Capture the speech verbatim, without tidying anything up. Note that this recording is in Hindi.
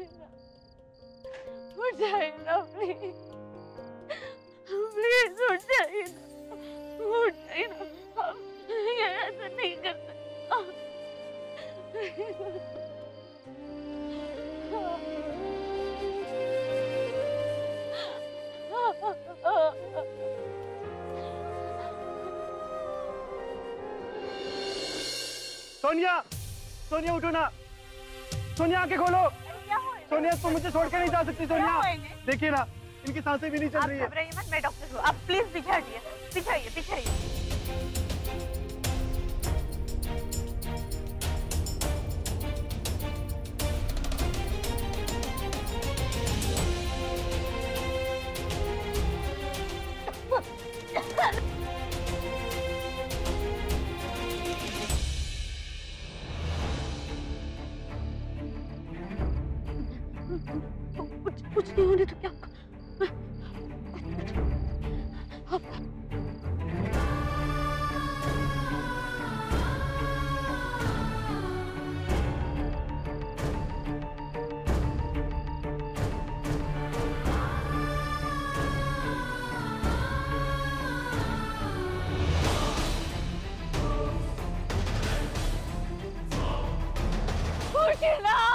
ना, उठ जाइए ना प्लीज, प्लीज उठ जाइए ना, उठ जाइए ना, आप ये ऐसा नहीं कर सकते। सोनिया, सोनिया उठो ना, सोनिया आंखें खोलो। सोनिया तुम मुझे छोड़ के नहीं जा सकती। सोनिया देखिए ना, इनकी सांसें भी नहीं चल रही है। घबराइए मत, मैं डॉक्टर हूँ, आप प्लीज पीछे हटिए, पीछे आइए, पीछे आइए। कुछ कुछ नहीं होने तो क्या? उठना